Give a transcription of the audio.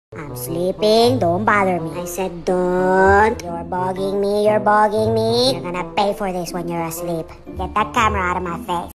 I'm sleeping, don't bother me. I said don't. You're bugging me, you're bugging me. You're gonna pay for this when you're asleep. Get that camera out of my face.